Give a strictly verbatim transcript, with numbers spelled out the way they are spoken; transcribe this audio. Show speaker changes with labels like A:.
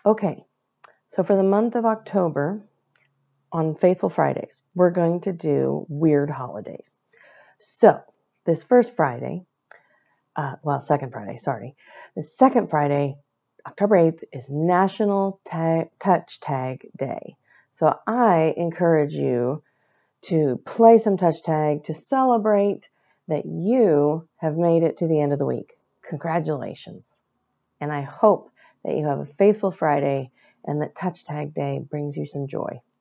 A: Okay, so for the month of October, on Faithful Fridays, we're going to do weird holidays. So this first Friday, uh, well, second Friday, sorry. The second Friday, October eighth, is National Tag, Touch Tag Day. So I encourage you to play some touch tag to celebrate that you have made it to the end of the week. Congratulations. And I hope that you have a faithful Friday and that Touch Tag Day brings you some joy.